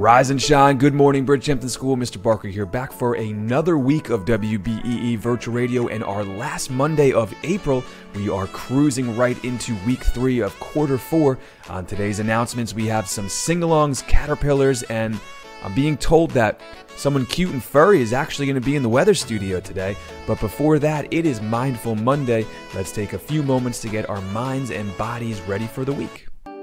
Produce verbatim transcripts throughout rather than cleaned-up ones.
Rise and shine. Good morning, Bridgehampton School. Mister Barker here, back for another week of W B E E Virtual Radio, and our last Monday of April. We are cruising right into week three of quarter four. On today's announcements, we have some sing-alongs, caterpillars, and I'm being told that someone cute and furry is actually going to be in the weather studio today. But before that, it is Mindful Monday. Let's take a few moments to get our minds and bodies ready for the week.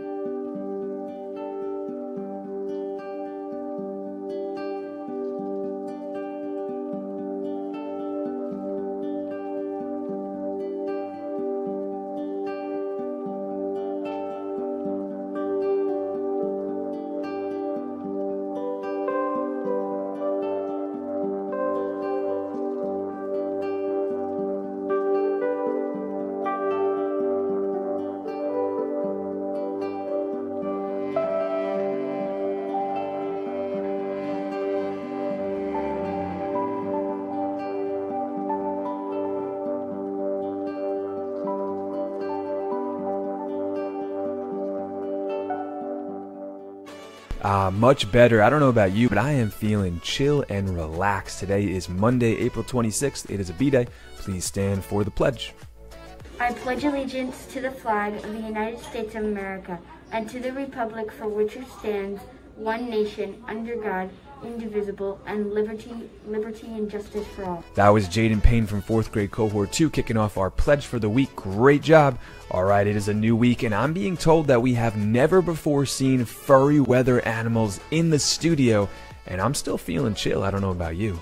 Ah, much better. I don't know about you, but I am feeling chill and relaxed. Today is Monday, April twenty-sixth. It is a B-Day. Please stand for the pledge. I pledge allegiance to the flag of the United States of America and to the republic for which it stands, one nation, under God, indivisible, and liberty, liberty and justice for all. That was Jaden Payne from fourth grade cohort two kicking off our pledge for the week. Great job. All right, it is a new week, and I'm being told that we have never before seen furry weather animals in the studio, and I'm still feeling chill. I don't know about you.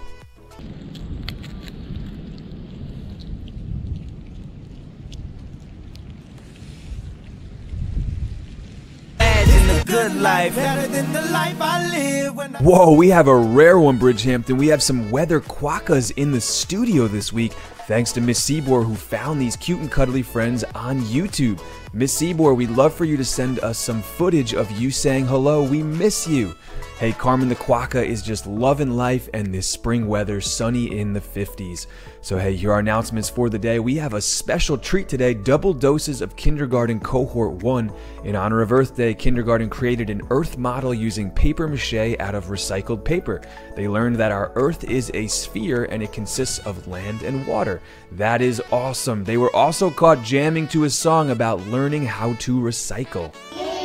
Good life, better than the life I live when I... Whoa, we have a rare one, Bridgehampton. We have some weather quokkas in the studio this week, thanks to Miss Seabour, who found these cute and cuddly friends on YouTube. Miss Seabour, we'd love for you to send us some footage of you saying hello. We miss you. Hey, Carmen the Quokka is just loving life and this spring weather, sunny in the fifties. So hey, here are announcements for the day. We have a special treat today, double doses of kindergarten cohort one. In honor of Earth Day, kindergarten created an Earth model using paper mache out of recycled paper. They learned that our Earth is a sphere and it consists of land and water. That is awesome. They were also caught jamming to a song about learning how to recycle.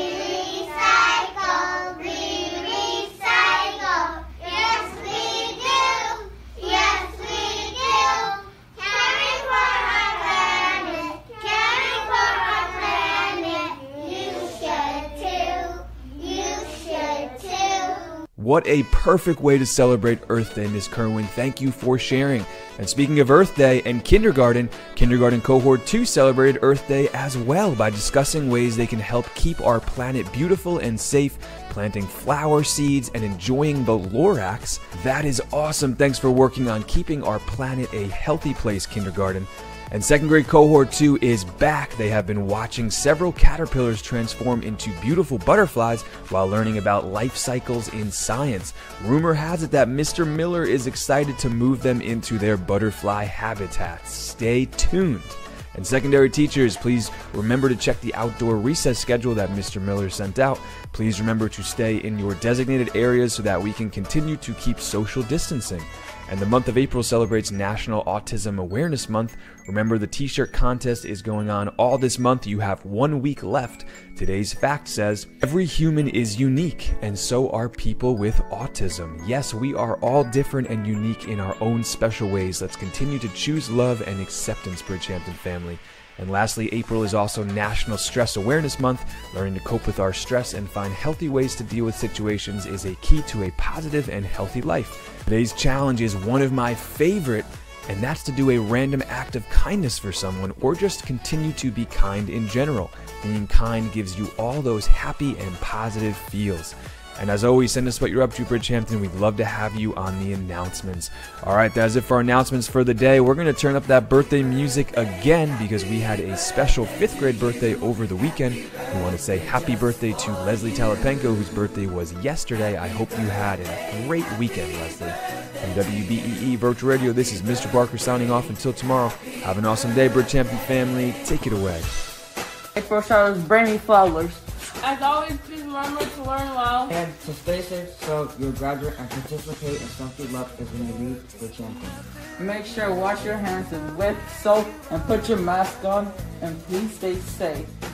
What a perfect way to celebrate Earth Day, Miss Kerwin. Thank you for sharing. And speaking of Earth Day and kindergarten, kindergarten cohort two celebrated Earth Day as well by discussing ways they can help keep our planet beautiful and safe, planting flower seeds and enjoying the Lorax. That is awesome. Thanks for working on keeping our planet a healthy place, kindergarten. And second grade cohort two is back. They have been watching several caterpillars transform into beautiful butterflies while learning about life cycles in science. Rumor has it that Mister Miller is excited to move them into their butterfly habitats. Stay tuned. And secondary teachers, please remember to check the outdoor recess schedule that Mister Miller sent out. Please remember to stay in your designated areas so that we can continue to keep social distancing. And the month of April celebrates National Autism Awareness Month. Remember, the t-shirt contest is going on all this month. You have one week left. Today's fact says, every human is unique, and so are people with autism. Yes, we are all different and unique in our own special ways. Let's continue to choose love and acceptance, Bridgehampton family. And lastly, April is also National Stress Awareness Month. Learning to cope with our stress and find healthy ways to deal with situations is a key to a positive and healthy life. Today's challenge is one of my favorite, and that's to do a random act of kindness for someone or just continue to be kind in general. Being kind gives you all those happy and positive feels. And as always, send us what you're up to, Bridgehampton. We'd love to have you on the announcements. All right, that's it for our announcements for the day. We're going to turn up that birthday music again because we had a special fifth grade birthday over the weekend. We want to say happy birthday to Leslie Talapenko, whose birthday was yesterday. I hope you had a great weekend, Leslie. From W B E E Virtual Radio, this is Mister Barker signing off until tomorrow. Have an awesome day, Bridgehampton family. Take it away. First, I was Brandy Flowers. As always, please remember to learn well and to stay safe so you'll graduate and participate in something love is when you leave Bridgehampton. Make sure to wash your hands with soap and put your mask on, and please stay safe.